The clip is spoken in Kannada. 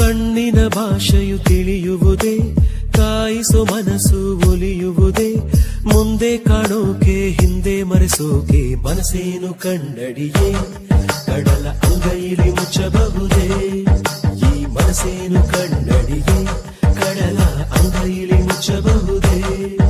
ಕಣ್ಣಿನ ಭಾಷೆಯು ತಿಳಿಯುವುದೇ, ಕಾಯಿಸೋ ಮನಸ್ಸು ಒಲಿಯುವುದೇ, ಮುಂದೆ ಕಾಣೋಕೆ ಹಿಂದೆ ಮರೆಸೋಕೆ ಮನಸ್ಸೇನು ಕನ್ನಡಿಯೇ, ಕಡಲ ಅಂಗೈಲಿ ಮುಚ್ಚಬಹುದೇ, ಈ ಮನಸ್ಸೇನು ಕನ್ನಡಿಯೇ, ಕಡಲ ಅಂಗೈಲಿ ಮುಚ್ಚಬಹುದೇ.